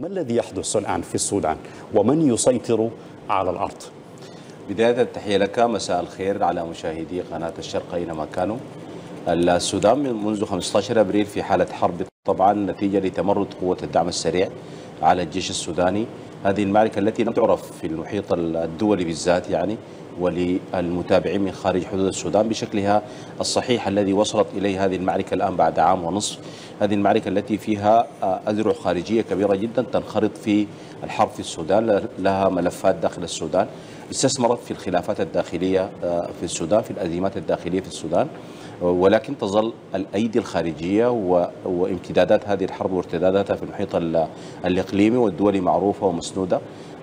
ما الذي يحدث الآن في السودان ومن يسيطر على الأرض؟ بداية التحية لك، مساء الخير على مشاهدي قناة الشرق أينما كانوا. السودان منذ 15 أبريل في حالة حرب طبعا نتيجة لتمرد قوة الدعم السريع على الجيش السوداني. هذه المعركة التي لم تعرف في المحيط الدولي بالذات يعني وللمتابعين من خارج حدود السودان بشكلها الصحيح الذي وصلت إليه هذه المعركة الآن بعد عام ونصف. هذه المعركة التي فيها أذرع خارجية كبيرة جدا تنخرط في الحرب في السودان، لها ملفات داخل السودان، استثمرت في الخلافات الداخلية في السودان، في الأزمات الداخلية في السودان، ولكن تظل الأيدي الخارجية وامتدادات هذه الحرب وارتداداتها في المحيط الإقليمي والدولي معروفة ومسنودة.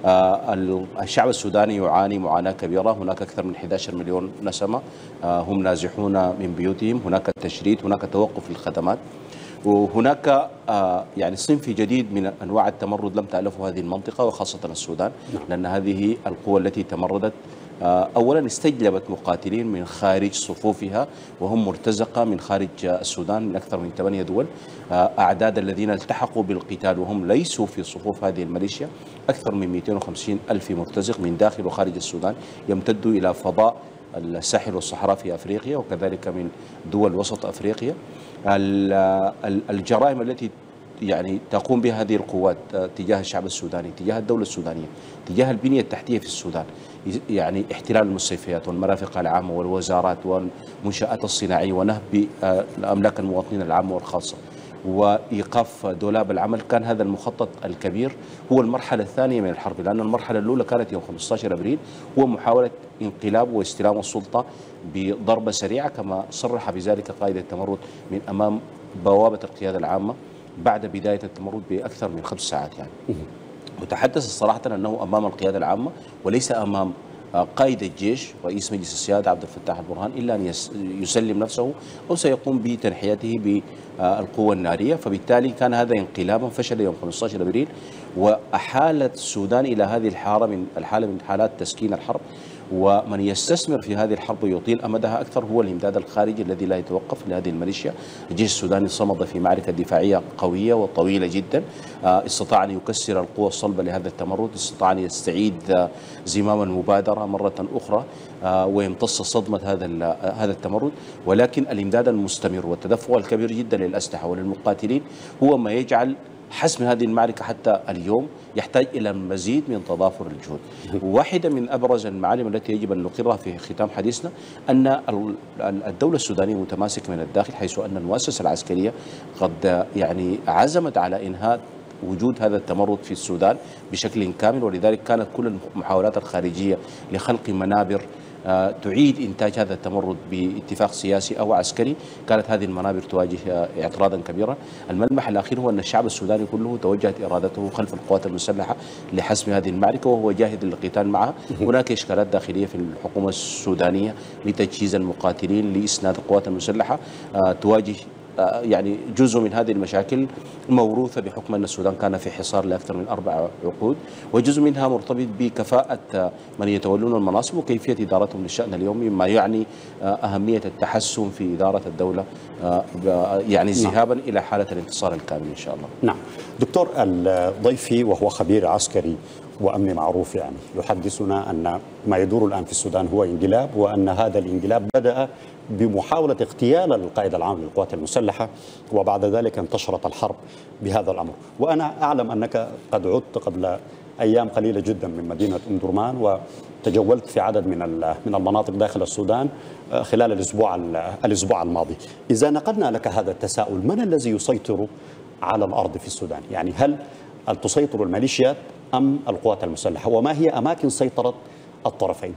الشعب السوداني يعاني معاناة كبيرة، هناك أكثر من 11 مليون نسمة هم نازحون من بيوتهم، هناك تشريد، هناك توقف للخدمات، وهناك يعني صنف جديد من أنواع التمرد لم تألفه هذه المنطقة وخاصة السودان، لأن هذه القوى التي تمردت أولا استجلبت مقاتلين من خارج صفوفها وهم مرتزقة من خارج السودان من أكثر من 8 دول. أعداد الذين التحقوا بالقتال وهم ليسوا في صفوف هذه الميليشيا أكثر من 250 ألف مرتزق من داخل وخارج السودان، يمتد إلى فضاء الساحل والصحراء في أفريقيا وكذلك من دول وسط أفريقيا. الجرائم التي يعني تقوم بها هذه القوات تجاه الشعب السوداني، تجاه الدولة السودانية، تجاه البنية التحتية في السودان، يعني احتلال المستشفيات والمرافق العامة والوزارات والمنشآت الصناعية ونهب أملاك المواطنين العامة والخاصة وإيقاف دولاب العمل، كان هذا المخطط الكبير هو المرحلة الثانية من الحرب، لأن المرحلة الأولى كانت يوم 15 أبريل هو محاولة انقلاب واستلام السلطة بضربة سريعة كما صرح بذلك قائد التمرد من أمام بوابة القيادة العامة بعد بداية التمرد بأكثر من 5 ساعات يعني. وتحدث صراحة أنه أمام القيادة العامة وليس أمام قائد الجيش رئيس مجلس السيادة عبد الفتاح البرهان، إلا أن يسلم نفسه أو سيقوم بتنحيته بالقوة النارية. فبالتالي كان هذا انقلابا فشل يوم 15 أبريل وأحالت السودان إلى هذه الحالة من حالات تسكين الحرب. ومن يستثمر في هذه الحرب ويطيل أمدها أكثر هو الإمداد الخارجي الذي لا يتوقف لهذه الميليشيا. الجيش السوداني صمد في معركة دفاعية قوية وطويلة جدا، استطاع أن يكسر القوى الصلبة لهذا التمرد، استطاع أن يستعيد زمام المبادرة مرة أخرى ويمتص صدمة هذا التمرد. ولكن الإمداد المستمر والتدفق الكبير جدا للأسلحة وللمقاتلين هو ما يجعل حسم هذه المعركة حتى اليوم يحتاج إلى مزيد من تضافر الجهود. واحدة من أبرز المعالم التي يجب أن نقرها في ختام حديثنا أن الدولة السودانية متماسكة من الداخل، حيث أن المؤسسة العسكرية قد يعني عزمت على إنهاء وجود هذا التمرد في السودان بشكل كامل، ولذلك كانت كل المحاولات الخارجية لخلق منابر تعيد إنتاج هذا التمرد باتفاق سياسي أو عسكري كانت هذه المنابر تواجه اعتراضا كبيرا. الملمح الأخير هو أن الشعب السوداني كله توجهت إرادته خلف القوات المسلحة لحسم هذه المعركة وهو جاهد للقتال معها. هناك إشكالات داخلية في الحكومة السودانية لتجهيز المقاتلين لإسناد القوات المسلحة تواجه يعني جزء من هذه المشاكل موروثة بحكم أن السودان كان في حصار لأكثر من 4 عقود، وجزء منها مرتبط بكفاءة من يتولون المناصب وكيفية إدارتهم للشأن اليومي، ما يعني أهمية التحسن في إدارة الدولة يعني ذهابا إلى حالة الانتصار الكامل إن شاء الله. نعم دكتور، ضيفي وهو خبير عسكري وأمني معروف يعني يحدثنا أن ما يدور الآن في السودان هو انقلاب، وأن هذا الانقلاب بدأ بمحاولة اغتيال القائد العام للقوات المسلحة وبعد ذلك انتشرت الحرب بهذا الأمر. وأنا أعلم أنك قد عدت قبل أيام قليلة جدا من مدينة أم-درمان وتجولت في عدد من المناطق داخل السودان خلال الأسبوع الماضي. إذا نقلنا لك هذا التساؤل، من الذي يسيطر على الأرض في السودان؟ يعني هل تسيطر الميليشيات أم القوات المسلحة؟ وما هي أماكن سيطرة الطرفين؟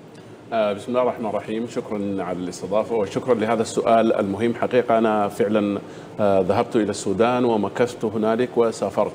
بسم الله الرحمن الرحيم، شكرا على الاستضافة وشكرا لهذا السؤال المهم. حقيقة أنا فعلا ذهبت إلى السودان ومكثت هنالك وسافرت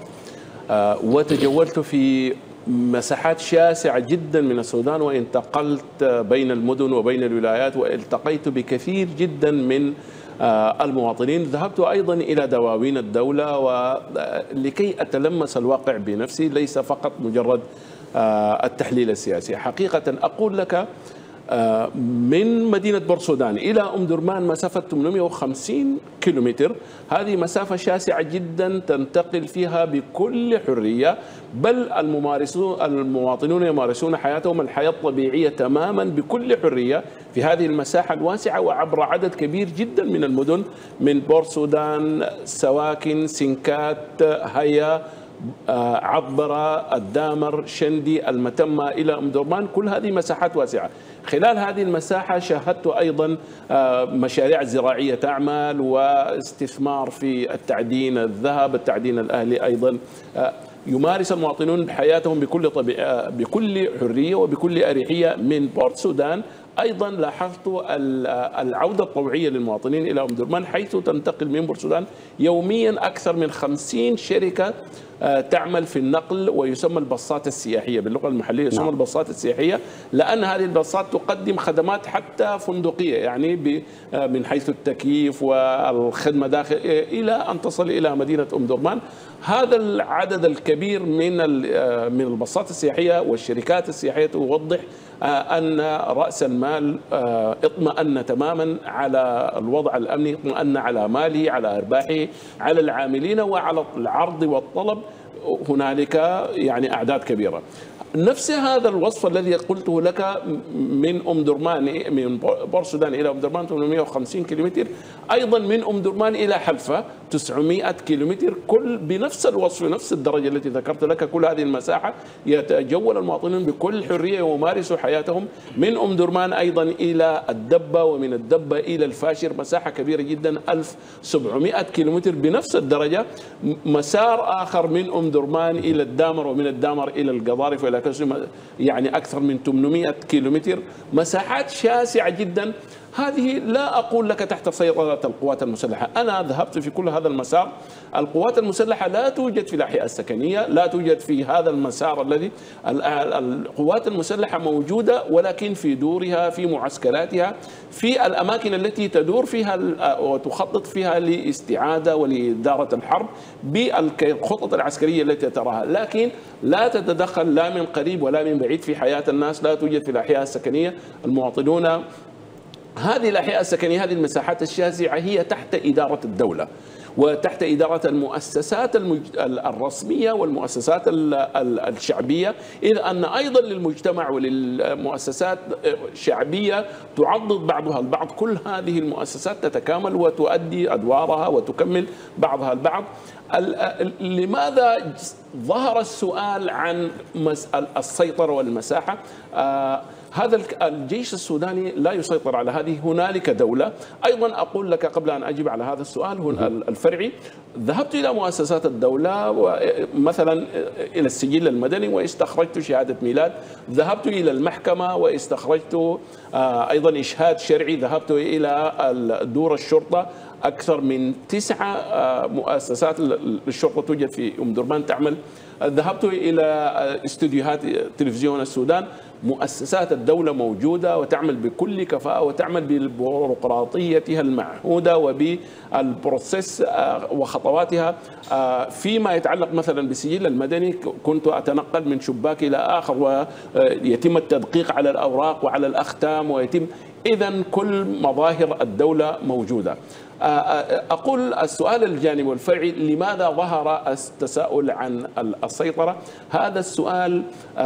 وتجولت في مساحات شاسعة جدا من السودان، وانتقلت بين المدن وبين الولايات والتقيت بكثير جدا من المواطنين. ذهبت أيضا إلى دواوين الدولة ولكي أتلمس الواقع بنفسي، ليس فقط مجرد التحليل السياسي. حقيقة أقول لك من مدينة بورسودان إلى أم درمان مسافة 850 كيلومتر. هذه مسافة شاسعة جدا تنتقل فيها بكل حرية، بل المواطنون يمارسون حياتهم الحياة الطبيعية تماما بكل حرية في هذه المساحة الواسعة وعبر عدد كبير جدا من المدن، من بورسودان، سواكن، سنكات، هيا، عطبرة، الدامر، شندي، المتمة إلى أم درمان. كل هذه مساحات واسعة. خلال هذه المساحة شاهدت أيضا مشاريع زراعية تعمل، واستثمار في التعدين، الذهب، التعدين الأهلي أيضا. يمارس المواطنون حياتهم بكل حرية وبكل أريحية من بورت سودان. أيضا لاحظت العودة الطوعية للمواطنين إلى أم درمان، حيث تنتقل من بورسودان يوميا أكثر من 50 شركة تعمل في النقل، ويسمى الباصات السياحية باللغة المحلية، يسمى الباصات السياحية، لأن هذه الباصات تقدم خدمات حتى فندقية، يعني من حيث التكييف والخدمة داخل، إلى أن تصل إلى مدينة أم درمان. هذا العدد الكبير من الباصات السياحية والشركات السياحية توضح أن رأس المال اطمأن تماما على الوضع الأمني، اطمأن على ماله، على أرباحه، على العاملين، وعلى العرض والطلب. هنالك يعني أعداد كبيرة. نفس هذا الوصف الذي قلته لك من أم درمان، من بورسودان إلى أم درمان 850 كيلومتر، أيضا من أم درمان إلى حلفة 900 كيلومتر، كل بنفس الوصف، نفس الدرجة التي ذكرت لك. كل هذه المساحة يتجول المواطنين بكل حرية ويمارسوا حياتهم. من أم درمان أيضا إلى الدبة، ومن الدبة إلى الفاشر مساحة كبيرة جدا 1700 كيلومتر بنفس الدرجة. مسار آخر من أم درمان إلى الدامر، ومن الدامر إلى القضارف وإلى يعني أكثر من 800 كيلومتر، مساحات شاسعة جدا. هذه لا أقول لك تحت سيطرة القوات المسلحة. أنا ذهبت في كل هذا المسار. القوات المسلحة لا توجد في الأحياء السكنية، لا توجد في هذا المسار الذي القوات المسلحة موجودة، ولكن في دورها، في معسكراتها، في الأماكن التي تدور فيها وتخطط فيها لاستعادة ولإدارة الحرب بالخطط العسكرية التي تراها، لكن لا تتدخل لا من قريب ولا من بعيد في حياة الناس. لا توجد في الأحياء السكنية. المواطنون هذه الأحياء السكنية، هذه المساحات الشاسعة، هي تحت إدارة الدولة وتحت إدارة المؤسسات الرسمية والمؤسسات الشعبية، إذ أن أيضا للمجتمع وللمؤسسات شعبية تعضد بعضها البعض. كل هذه المؤسسات تتكامل وتؤدي أدوارها وتكمل بعضها البعض. لماذا ظهر السؤال عن السيطرة والمساحة؟ هذا الجيش السوداني لا يسيطر على هذه. هنالك دولة. أيضا أقول لك قبل أن أجيب على هذا السؤال الفرعي، ذهبت إلى مؤسسات الدولة، مثلا إلى السجل المدني واستخرجت شهادة ميلاد، ذهبت إلى المحكمة واستخرجت أيضا إشهاد شرعي، ذهبت إلى دور الشرطة. أكثر من 9 مؤسسات للشرطة توجد في أم درمان تعمل. ذهبت إلى استوديوهات تلفزيون السودان. مؤسسات الدولة موجودة وتعمل بكل كفاءة وتعمل ببيروقراطيتها المعهودة وبالبروسيس وخطواتها. فيما يتعلق مثلا بالسجل المدني، كنت أتنقل من شباك إلى آخر ويتم التدقيق على الأوراق وعلى الأختام، ويتم إذن كل مظاهر الدولة موجودة. أقول السؤال الجانبي والفرعي، لماذا ظهر التساؤل عن السيطرة؟ هذا السؤال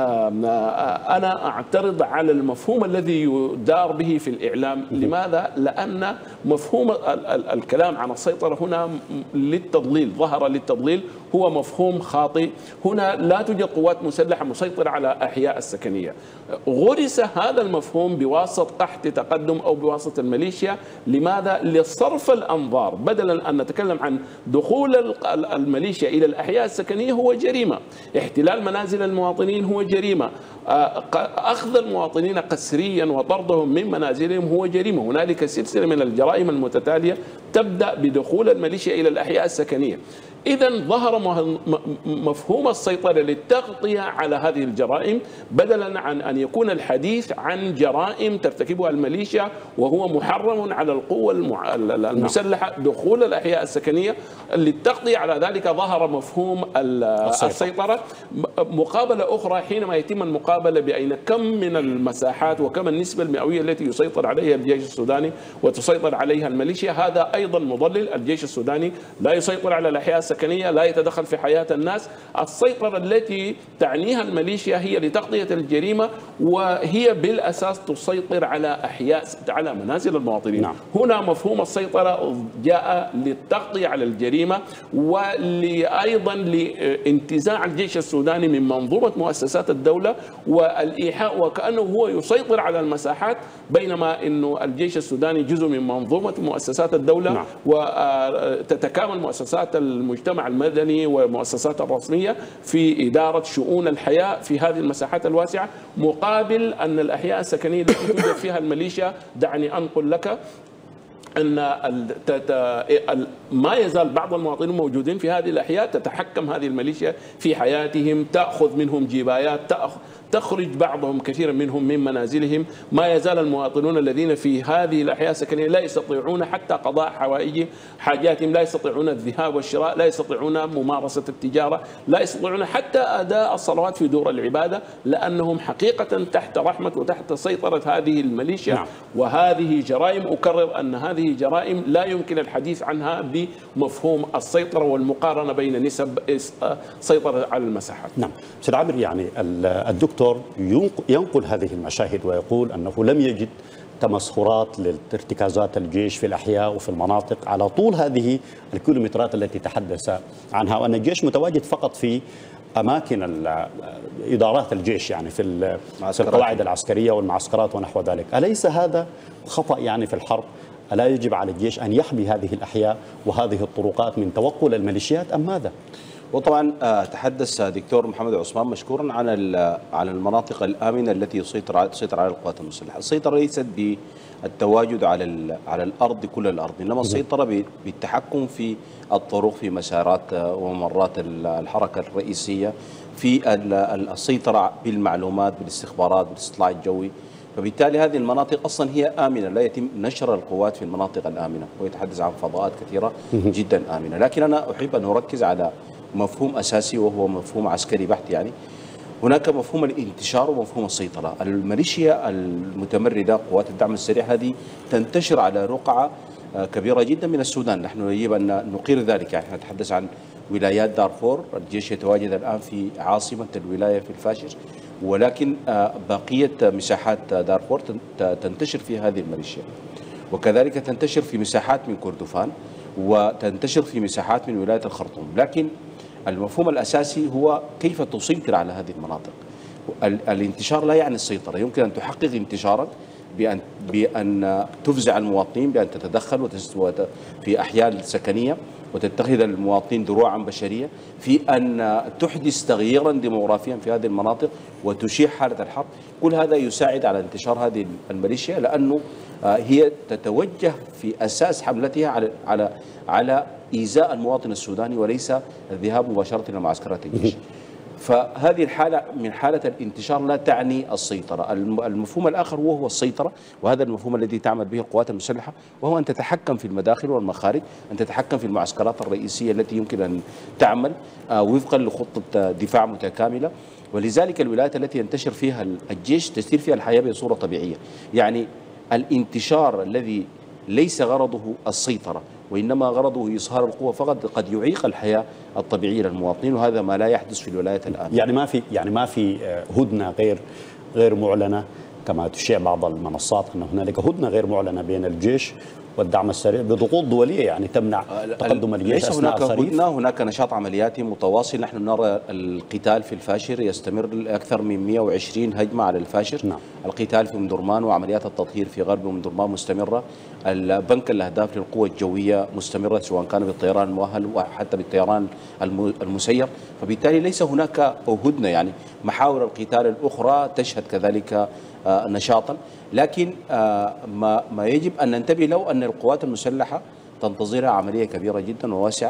أنا أعترض على المفهوم الذي يدار به في الإعلام. لماذا؟ لأن مفهوم الكلام عن السيطرة هنا للتضليل، ظهر للتضليل، هو مفهوم خاطئ. هنا لا توجد قوات مسلحة مسيطرة على أحياء السكنية. غرس هذا المفهوم بواسطة قحط تقدم أو بواسطة الميليشيا. لماذا؟ لصرف الأنظار. بدلا أن نتكلم عن دخول الميليشيا إلى الأحياء السكنية هو جريمة، احتلال منازل المواطنين هو جريمة، أخذ المواطنين قسريا وطردهم من منازلهم هو جريمة. هنالك سلسلة من الجرائم المتتالية تبدأ بدخول الميليشيا إلى الأحياء السكنية. إذا ظهر مفهوم السيطرة للتغطية على هذه الجرائم، بدلا عن أن يكون الحديث عن جرائم ترتكبها الميليشيا وهو محرم على القوى المسلحة دخول الأحياء السكنية. للتغطية على ذلك ظهر مفهوم السيطرة. مقابلة أخرى، حينما يتم المقابلة بين كم من المساحات وكم النسبة المئوية التي يسيطر عليها الجيش السوداني وتسيطر عليها الميليشيا، هذا أيضا مضلل. الجيش السوداني لا يسيطر على الأحياء السكنية، لا يتدخل في حياة الناس. السيطرة التي تعنيها الميليشيا هي لتغطية الجريمة، وهي بالأساس تسيطر على على منازل المواطنين. نعم. هنا مفهوم السيطرة جاء للتغطية على الجريمة، وأيضا لانتزاع الجيش السوداني من منظومة مؤسسات الدولة والإيحاء وكأنه هو يسيطر على المساحات، بينما أنه الجيش السوداني جزء من منظومة مؤسسات الدولة. نعم. وتتكامل مؤسسات المجتمع المدني والمؤسسات الرسمية في إدارة شؤون الحياة في هذه المساحات الواسعة، مقابل أن الأحياء السكنية التي توجد فيها الميليشيا، دعني أنقل لك أن ما يزال بعض المواطنين موجودين في هذه الأحياء، تتحكم هذه الميليشيا في حياتهم، تأخذ منهم جبايات، تخرج بعضهم كثيرا منهم من منازلهم. ما يزال المواطنون الذين في هذه الأحياء السكنية لا يستطيعون حتى قضاء حاجاتهم، لا يستطيعون الذهاب والشراء، لا يستطيعون ممارسة التجارة، لا يستطيعون حتى أداء الصلوات في دور العبادة، لأنهم حقيقة تحت رحمة وتحت سيطرة هذه الميليشيا. نعم. وهذه جرائم، أكرر أن هذه جرائم لا يمكن الحديث عنها بمفهوم السيطرة والمقارنة بين نسب سيطرة على المساحات. نعم. سيد عامر، يعني الدكتور ينقل هذه المشاهد ويقول أنه لم يجد تمسخرات لارتكازات الجيش في الأحياء وفي المناطق على طول هذه الكيلومترات التي تحدث عنها، وأن الجيش متواجد فقط في أماكن إدارات الجيش، يعني في القواعد العسكرية والمعسكرات ونحو ذلك. أليس هذا خطأ يعني في الحرب؟ ألا يجب على الجيش أن يحمي هذه الأحياء وهذه الطرقات من توغل الميليشيات أم ماذا؟ وطبعا تحدث دكتور محمد عثمان مشكورا عن المناطق الآمنة التي تسيطر على القوات المسلحة. السيطرة ليست بالتواجد على الأرض، كل الأرض، إنما السيطرة بالتحكم في الطرق، في مسارات وممرات الحركة الرئيسية، في السيطرة بالمعلومات، بالاستخبارات، بالاستطلاع الجوي. فبالتالي هذه المناطق أصلا هي آمنة، لا يتم نشر القوات في المناطق الآمنة، ويتحدث عن فضاءات كثيرة جدا آمنة. لكن أنا أحب أن أركز على مفهوم أساسي وهو مفهوم عسكري بحت. يعني هناك مفهوم الانتشار ومفهوم السيطرة. الميليشيا المتمردة، قوات الدعم السريع، هذه تنتشر على رقعة كبيرة جدا من السودان. نحن يجب أن نقر ذلك. يعني نتحدث عن ولايات دارفور، الجيش يتواجد الآن في عاصمة الولاية في الفاشر، ولكن بقية مساحات دارفور تنتشر في هذه الميليشيا، وكذلك تنتشر في مساحات من كردفان، وتنتشر في مساحات من ولاية الخرطوم. لكن المفهوم الأساسي هو كيف تسيطر على هذه المناطق. الانتشار لا يعني السيطرة. يمكن أن تحقق انتشارك بأن تفزع المواطنين، بأن تتدخل في أحياء سكنية وتتخذ المواطنين دروعا بشرية، في أن تحدث تغييرا ديموغرافيا في هذه المناطق وتشيع حالة الحرب. كل هذا يساعد على انتشار هذه الميليشيا، لأنه هي تتوجه في أساس حملتها على إيذاء المواطن السوداني، وليس الذهاب مباشرة إلى معسكرات الجيش. فهذه الحالة من حالة الانتشار لا تعني السيطرة. المفهوم الآخر هو السيطرة، وهذا المفهوم الذي تعمل به القوات المسلحة، وهو أن تتحكم في المداخل والمخارج، أن تتحكم في المعسكرات الرئيسية التي يمكن أن تعمل وفقا لخطة دفاع متكاملة. ولذلك الولايات التي ينتشر فيها الجيش تسير فيها الحياة بصورة طبيعية. يعني الانتشار الذي ليس غرضه السيطرة وإنما غرضه إظهار القوة فقط قد يعيق الحياة الطبيعية للمواطنين، وهذا ما لا يحدث في الولايات الآن. يعني ما في هدنة غير معلنة كما تشيع بعض المنصات أن هنالك هدنة غير معلنة بين الجيش والدعم السريع بضغوط دولية يعني تمنع تقدم الجيش ليس أثناء هناك الصريف. هدنة، هناك نشاط عملياتي متواصل. نحن نرى القتال في الفاشر يستمر أكثر من 120 هجمة على الفاشر. نعم. القتال في مدرمان وعمليات التطهير في غرب مدرمان مستمرة. البنك الأهداف للقوة الجوية مستمرة، سواء كان بالطيران المؤهل وحتى بالطيران المسير. فبالتالي ليس هناك هدنة. يعني محاور القتال الأخرى تشهد كذلك نشاطا، لكن ما يجب أن ننتبه له أن القوات المسلحة تنتظرها عملية كبيرة جدا وواسعة،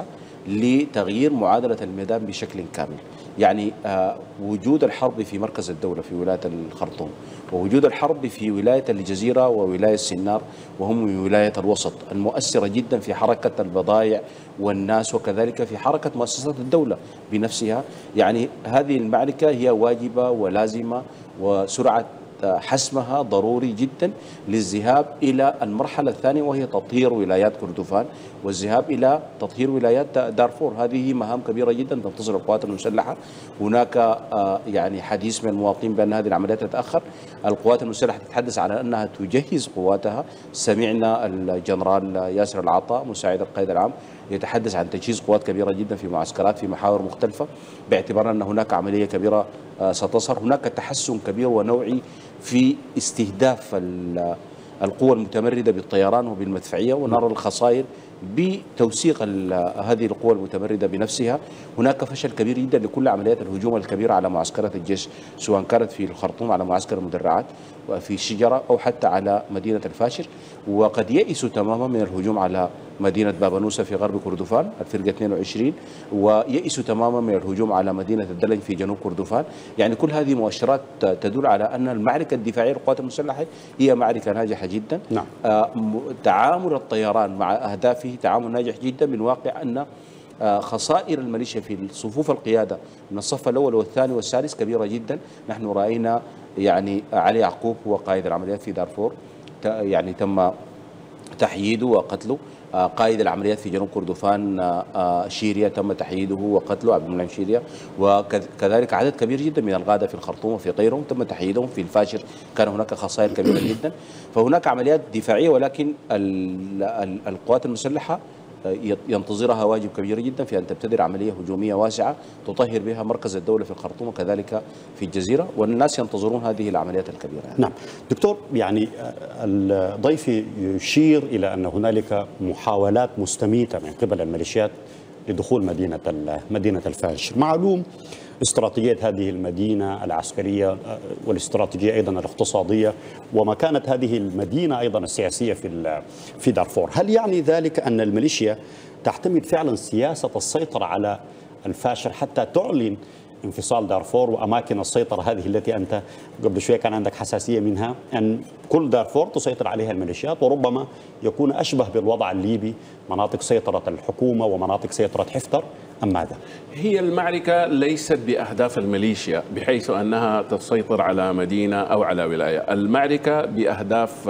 لتغيير معادلة الميدان بشكل كامل. يعني وجود الحرب في مركز الدولة في ولاية الخرطوم، ووجود الحرب في ولاية الجزيرة وولاية سنار، وهم من ولاية الوسط المؤثرة جدا في حركة البضائع والناس، وكذلك في حركة مؤسسات الدولة بنفسها. يعني هذه المعركة هي واجبة ولازمة، وسرعة حسمها ضروري جدا للذهاب إلى المرحلة الثانية، وهي تطهير ولايات كردفان والذهاب إلى تطهير ولايات دارفور. هذه مهام كبيرة جدا تنتظر القوات المسلحة. هناك يعني حديث من المواطنين بأن هذه العمليات تتأخر. القوات المسلحة تتحدث على أنها تجهز قواتها. سمعنا الجنرال ياسر العطاء مساعد القائد العام يتحدث عن تجهيز قوات كبيرة جدا في معسكرات في محاور مختلفة، باعتبار أن هناك عملية كبيرة ستظهر. هناك تحسن كبير ونوعي في استهداف القوى المتمردة بالطيران وبالمدفعية، ونرى الخسائر بتوثيق هذه القوى المتمردة بنفسها. هناك فشل كبير جدا لكل عمليات الهجوم الكبيرة على معسكرات الجيش، سواء كانت في الخرطوم على معسكر المدرعات وفي الشجرة أو حتى على مدينة الفاشر. وقد يئسوا تماما من الهجوم على مدينة بابانوسة في غرب كردفان الفرقة 22، ويئسوا تماما من الهجوم على مدينة الدلج في جنوب كردفان. يعني كل هذه مؤشرات تدل على أن المعركة الدفاعية للقوات المسلحة هي معركة ناجحة جدا. نعم. تعامل الطيران مع أهدافه تعامل ناجح جدا، من واقع أن خسائر الميليشيا في صفوف القيادة من الصف الأول والثاني والثالث كبيرة جدا. نحن رأينا يعني علي يعقوب هو قائد العمليات في دارفور، يعني تم تحييده وقتله. قائد العمليات في جنوب كردفان شيريا تم تحييده وقتله، عبد المنعم شيريا. وكذلك عدد كبير جدا من القادة في الخرطوم وفي غيرهم تم تحييدهم. في الفاشر كان هناك خسائر كبيرة جدا. فهناك عمليات دفاعية، ولكن القوات المسلحة ينتظرها واجب كبير جدا في أن تبتدر عملية هجومية واسعة تطهر بها مركز الدولة في الخرطوم وكذلك في الجزيرة، والناس ينتظرون هذه العمليات الكبيرة. نعم دكتور، يعني الضيف يشير إلى أن هنالك محاولات مستميتة من قبل الميليشيات لدخول مدينة الفاشر. معلوم استراتيجية هذه المدينة العسكرية والاستراتيجية أيضا الاقتصادية ومكانة هذه المدينة أيضا السياسية في دارفور. هل يعني ذلك أن الميليشيا تعتمد فعلا سياسة السيطرة على الفاشر حتى تعلن انفصال دارفور وأماكن السيطرة هذه التي أنت قبل شوية كان عندك حساسية منها، أن كل دارفور تسيطر عليها الميليشيات، وربما يكون أشبه بالوضع الليبي، مناطق سيطرة الحكومة ومناطق سيطرة حفتر، أم ماذا؟ هي المعركة ليست بأهداف الميليشيا بحيث أنها تسيطر على مدينة أو على ولاية. المعركة بأهداف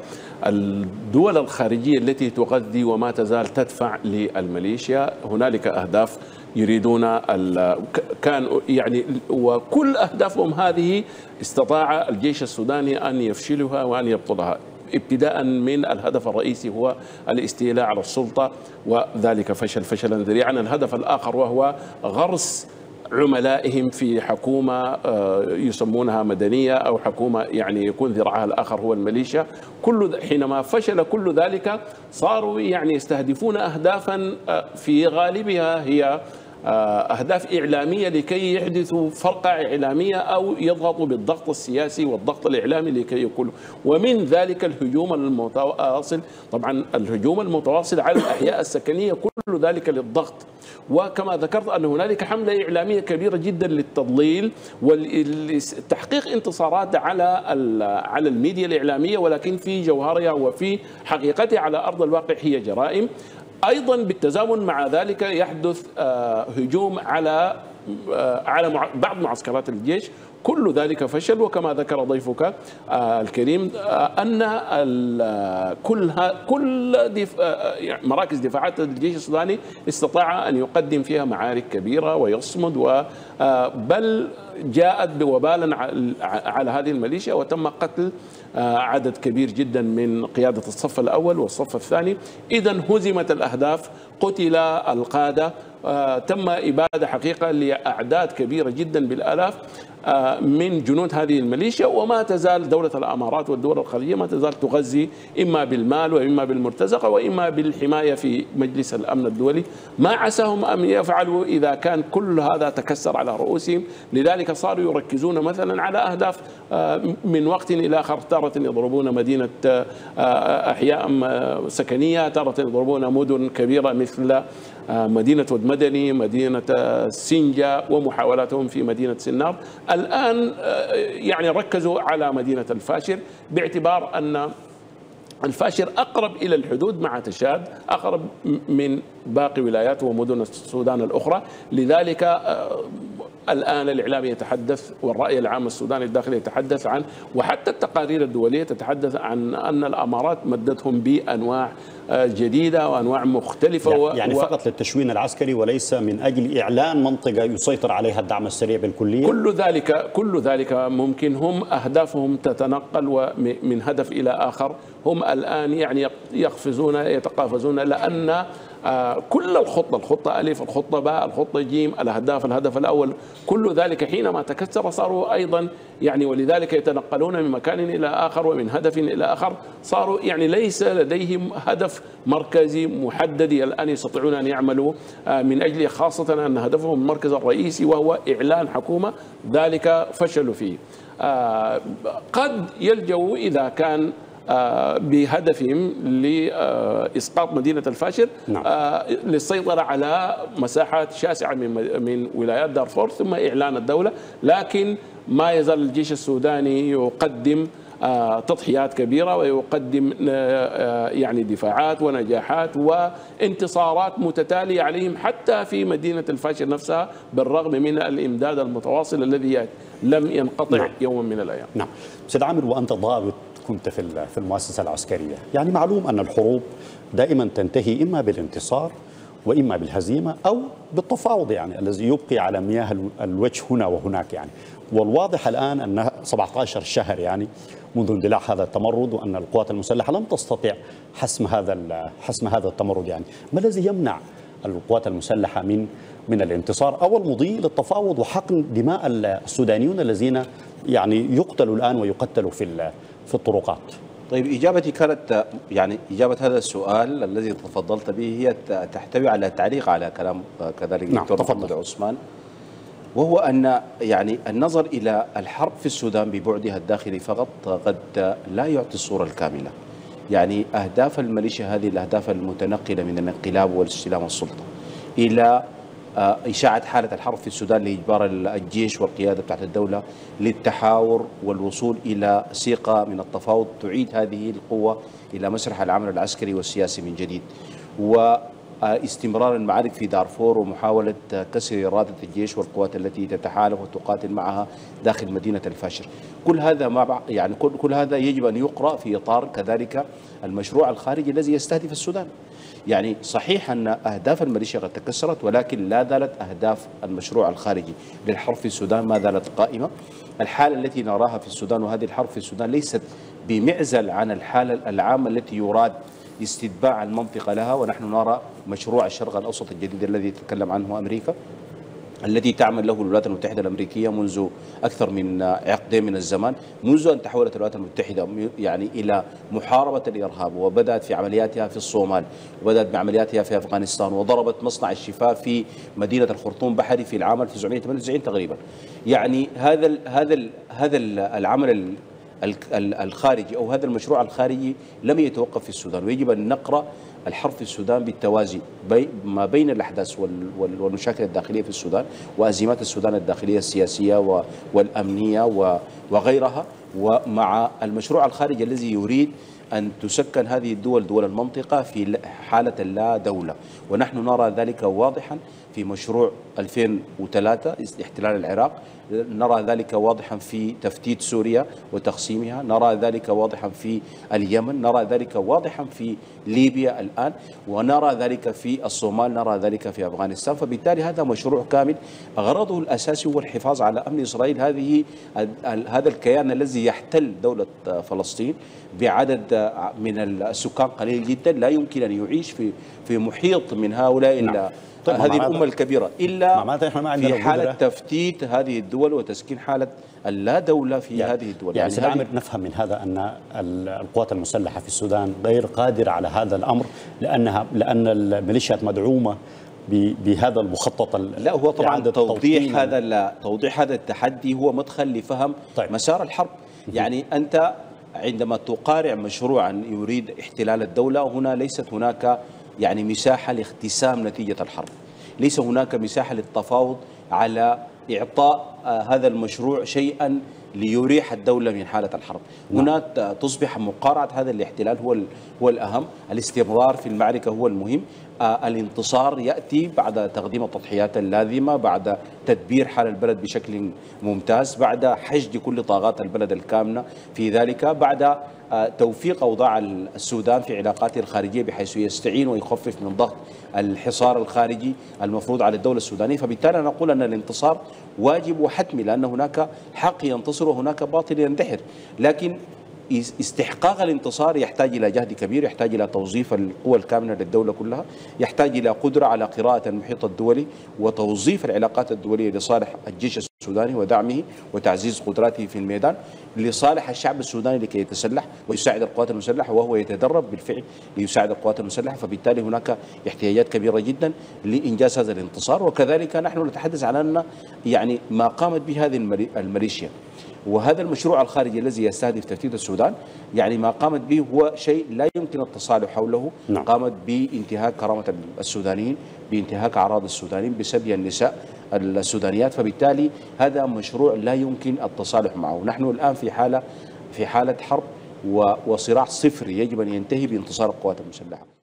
الدول الخارجية التي تغذي وما تزال تدفع للميليشيا. هنالك أهداف يريدون كان يعني، وكل أهدافهم هذه استطاع الجيش السوداني أن يفشلها وأن يبطلها، ابتداء من الهدف الرئيسي هو الاستيلاء على السلطة، وذلك فشل فشلا ذريعا. الهدف الآخر وهو غرس عملائهم في حكومة يسمونها مدنية أو حكومة يعني يكون ذراعها الآخر هو الميليشيا. حينما فشل كل ذلك صاروا يعني يستهدفون أهدافا في غالبها هي أهداف إعلامية لكي يحدثوا فرقة إعلامية أو يضغطوا بالضغط السياسي والضغط الإعلامي لكي يكونوا، ومن ذلك الهجوم المتواصل. طبعا الهجوم المتواصل على الأحياء السكنية كل ذلك للضغط. وكما ذكرت أن هنالك حملة إعلامية كبيرة جدا للتضليل وتحقيق انتصارات على الميديا الإعلامية، ولكن في جوهرها وفي حقيقتها على أرض الواقع هي جرائم. أيضا بالتزامن مع ذلك يحدث هجوم على بعض معسكرات الجيش، كل ذلك فشل. وكما ذكر ضيفك الكريم أن كل مراكز دفاعات الجيش السوداني استطاع أن يقدم فيها معارك كبيرة ويصمد، بل جاءت بوبالا على هذه الميليشيا وتم قتل عدد كبير جدا من قيادة الصف الأول والصف الثاني. إذن هزمت الأهداف، قتل القادة، تم إبادة حقيقة لأعداد كبيرة جدا بالآلاف من جنود هذه الميليشيا. وما تزال دولة الأمارات والدول الخليجية ما تزال تغذي إما بالمال وإما بالمرتزقة وإما بالحماية في مجلس الأمن الدولي. ما عساهم أن يفعلوا إذا كان كل هذا تكسر على رؤوسهم. لذلك صاروا يركزون مثلا على أهداف من وقت إلى آخر، تارة يضربون مدينة أحياء سكنية، تارة يضربون مدن كبيرة مثل مدينة ودمدني، مدينة سنجا، ومحاولاتهم في مدينة سنار. الآن يعني ركزوا على مدينة الفاشر باعتبار أن الفاشر أقرب إلى الحدود مع تشاد، أقرب من باقي ولايات ومدن السودان الأخرى. لذلك الآن الإعلام يتحدث والرأي العام السوداني الداخلي يتحدث عن، وحتى التقارير الدولية تتحدث عن أن الأمارات مدتهم بأنواع جديدة وأنواع مختلفة. يعني فقط للتشوين العسكري وليس من أجل إعلان منطقة يسيطر عليها الدعم السريع بالكلية. كل ذلك ممكن. هم أهدافهم تتنقل من هدف إلى آخر. هم الآن يعني يتقافزون لأن كل الخطة ألف، الخطة باء، الخطة جيم، الهدف الأول، كل ذلك حينما تكسر صاروا أيضا يعني، ولذلك يتنقلون من مكان إلى آخر ومن هدف إلى آخر. صاروا يعني ليس لديهم هدف مركزي محدد الآن يستطيعون أن يعملوا من أجله، خاصة أن هدفهم المركز الرئيسي وهو إعلان حكومة، ذلك فشلوا فيه. قد يلجوا إذا كان بهدفهم لإسقاط مدينة الفاشر للسيطرة على مساحات شاسعة من ولايات دارفور ثم إعلان الدولة. لكن ما يزال الجيش السوداني يقدم تضحيات كبيرة ويقدم يعني دفاعات ونجاحات وانتصارات متتالية عليهم حتى في مدينة الفاشر نفسها، بالرغم من الإمداد المتواصل الذي لم ينقطع يوما من الأيام. نعم سيد عامر، وأنت ضابط كنت في المؤسسة العسكرية، يعني معلوم أن الحروب دائما تنتهي إما بالانتصار وإما بالهزيمة أو بالتفاوض، يعني الذي يبقي على مياه الوجه هنا وهناك يعني. والواضح الآن أن 17 شهر يعني منذ اندلاع هذا التمرد، وأن القوات المسلحة لم تستطع حسم هذا التمرد. يعني ما الذي يمنع القوات المسلحة من الانتصار أو المضي للتفاوض وحقن دماء السودانيون الذين يعني يقتلوا الآن ويقتلوا في الطرقات؟ طيب، إجابتي كانت يعني إجابة هذا السؤال الذي تفضلت به هي تحتوي على تعليق على كلام كذلك الدكتور محمد عثمان، وهو أن يعني النظر إلى الحرب في السودان ببعدها الداخلي فقط قد لا يعطي الصورة الكاملة. يعني أهداف الميليشيا هذه الأهداف المتنقلة من الانقلاب والاستلام السلطة إلى إشاعة حالة الحرب في السودان لإجبار الجيش والقيادة بتاعت الدولة للتحاور والوصول إلى سيقة من التفاوض تعيد هذه القوة إلى مسرح العمل العسكري والسياسي من جديد، واستمرار المعارك في دارفور ومحاولة كسر إرادة الجيش والقوات التي تتحالف وتقاتل معها داخل مدينة الفاشر. كل هذا يعني كل هذا يجب أن يقرأ في إطار كذلك المشروع الخارجي الذي يستهدف السودان. يعني صحيح أن أهداف الميليشيا قد تكسرت، ولكن لا زالت أهداف المشروع الخارجي للحرب في السودان ما زالت قائمة. الحالة التي نراها في السودان وهذه الحرب في السودان ليست بمعزل عن الحالة العامة التي يراد استتباع المنطقة لها، ونحن نرى مشروع الشرق الأوسط الجديد الذي تتكلم عنه أمريكا، الذي تعمل له الولايات المتحدة الأمريكية منذ أكثر من عقدين من الزمان، منذ أن تحولت الولايات المتحدة يعني إلى محاربة الإرهاب، وبدأت في عملياتها في الصومال، وبدأت بعملياتها في أفغانستان، وضربت مصنع الشفاء في مدينة الخرطوم بحري في العام 1998 تقريبا. يعني هذا العمل الخارجي أو هذا المشروع الخارجي لم يتوقف في السودان، ويجب أن نقرأ الحرب في السودان بالتوازي ما بين الأحداث والمشاكل الداخلية في السودان وأزمات السودان الداخلية السياسية والأمنية وغيرها، ومع المشروع الخارجي الذي يريد أن تسكن هذه الدول دول المنطقة في حالة اللا دولة. ونحن نرى ذلك واضحا في مشروع 2003 احتلال العراق، نرى ذلك واضحا في تفتيت سوريا وتقسيمها، نرى ذلك واضحا في اليمن، نرى ذلك واضحا في ليبيا الآن، ونرى ذلك في الصومال، نرى ذلك في أفغانستان. فبالتالي هذا مشروع كامل غرضه الأساسي هو الحفاظ على أمن إسرائيل، هذا الكيان الذي يحتل دولة فلسطين بعدد من السكان قليل جدا، لا يمكن أن يعيش في محيط من هؤلاء هذه الأمة الكبيرة إلا في حالة تفتيت هذه الدول وتسكين حالة اللا دولة في هذه الدول. يعني سيد عامر، نفهم من هذا أن القوات المسلحة في السودان غير قادرة على هذا الأمر لأن الميليشيات مدعومة بهذا المخطط. لا، هو طبعا توضيح هذا التحدي هو مدخل لفهم مسار الحرب. يعني أنت عندما تقارع مشروعا يريد احتلال الدولة، هنا ليست هناك يعني مساحة لاختسام نتيجة الحرب، ليس هناك مساحة للتفاوض على إعطاء هذا المشروع شيئا ليريح الدولة من حالة الحرب. هنا تصبح مقارعة هذا الاحتلال هو الأهم، الاستمرار في المعركة هو المهم، الانتصار يأتي بعد تقديم التضحيات اللازمة، بعد تدبير حال البلد بشكل ممتاز، بعد حشد كل طاقات البلد الكامنة في ذلك، بعد توفيق أوضاع السودان في علاقاته الخارجية بحيث يستعين ويخفف من ضغط الحصار الخارجي المفروض على الدولة السودانية. فبالتالي نقول أن الانتصار واجب وحتمي، لأن هناك حق ينتصر وهناك باطل يندحر، لكن استحقاق الانتصار يحتاج إلى جهد كبير، يحتاج إلى توظيف القوى الكامنة للدولة كلها، يحتاج إلى قدرة على قراءة المحيط الدولي وتوظيف العلاقات الدولية لصالح الجيش السوداني ودعمه وتعزيز قدراته في الميدان، لصالح الشعب السوداني لكي يتسلح ويساعد القوات المسلحة، وهو يتدرب بالفعل ليساعد القوات المسلحة. فبالتالي هناك احتياجات كبيرة جدا لإنجاز هذا الانتصار. وكذلك نحن نتحدث عن أن يعني ما قامت به هذه الميليشيا وهذا المشروع الخارجي الذي يستهدف تفتيت السودان، يعني ما قامت به هو شيء لا يمكن التصالح حوله. نعم. قامت بانتهاك كرامة السودانيين، بانتهاك أعراض السودانيين، بسبي النساء السودانيات. فبالتالي هذا مشروع لا يمكن التصالح معه. نحن الآن في حالة حرب وصراع صفري يجب أن ينتهي بانتصار القوات المسلحة.